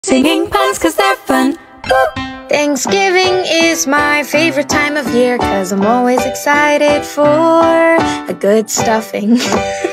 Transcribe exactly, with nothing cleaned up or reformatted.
Singing puns cause they're fun. Boop. Thanksgiving is my favorite time of year, cause I'm always excited for a good stuffing.